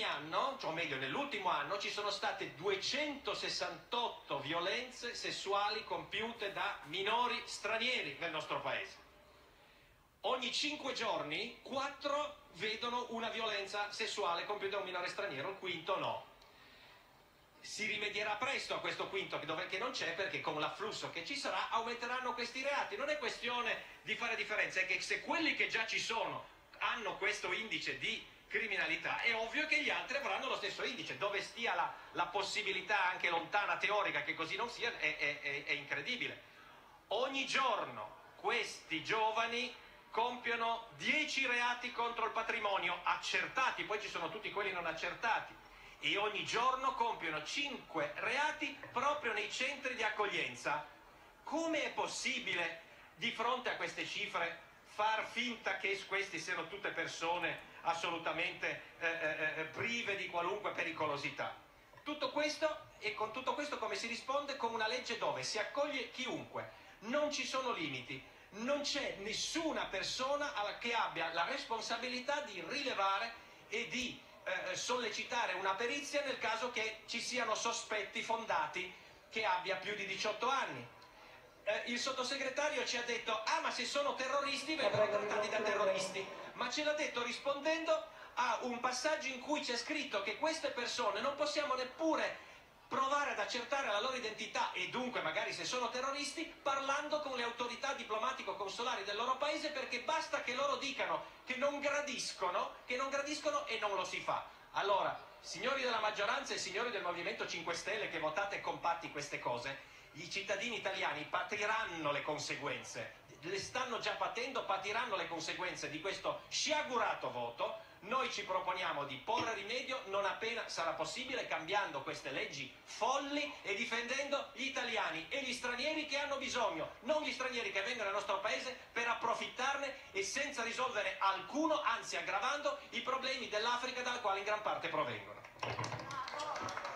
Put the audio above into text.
anno, cioè o meglio nell'ultimo anno, ci sono state 268 violenze sessuali compiute da minori stranieri nel nostro paese. Ogni 5 giorni 4 vedono una violenza sessuale compiuta da un minore straniero, il quinto no. Si rimedierà presto a questo quinto che non c'è, perché con l'afflusso che ci sarà aumenteranno questi reati. Non è questione di fare differenza, è che se quelli che già ci sono hanno questo indice di criminalità, è ovvio che gli altri avranno lo stesso indice. Dove stia la possibilità anche lontana teorica che così non sia è incredibile. Ogni giorno questi giovani compiono 10 reati contro il patrimonio accertati, poi ci sono tutti quelli non accertati, e ogni giorno compiono 5 reati proprio nei centri di accoglienza. Come è possibile, di fronte a queste cifre, far finta che questi siano tutte persone assolutamente prive di qualunque pericolosità? Tutto questo, e con tutto questo come si risponde? Con una legge dove si accoglie chiunque, non ci sono limiti, non c'è nessuna persona che abbia la responsabilità di rilevare e di sollecitare una perizia nel caso che ci siano sospetti fondati che abbia più di 18 anni. Il sottosegretario ci ha detto: ah, ma se sono terroristi vengono trattati da terroristi, ma ce l'ha detto rispondendo a un passaggio in cui c'è scritto che queste persone non possiamo neppure provare ad accertare la loro identità, e dunque magari se sono terroristi, parlando con le autorità diplomatico-consolari del loro paese, perché basta che loro dicano che non gradiscono e non lo si fa. Allora, signori della maggioranza e signori del Movimento 5 Stelle che votate compatti queste cose, i cittadini italiani patiranno le conseguenze, le stanno già patendo, patiranno le conseguenze di questo sciagurato voto. Noi ci proponiamo di porre rimedio non appena sarà possibile, cambiando queste leggi folli e difendendo gli italiani e gli stranieri che hanno bisogno, non gli stranieri che vengono nel nostro paese per approfittarne e senza risolvere alcuno, anzi aggravando i problemi dell'Africa dalla quale in gran parte provengono.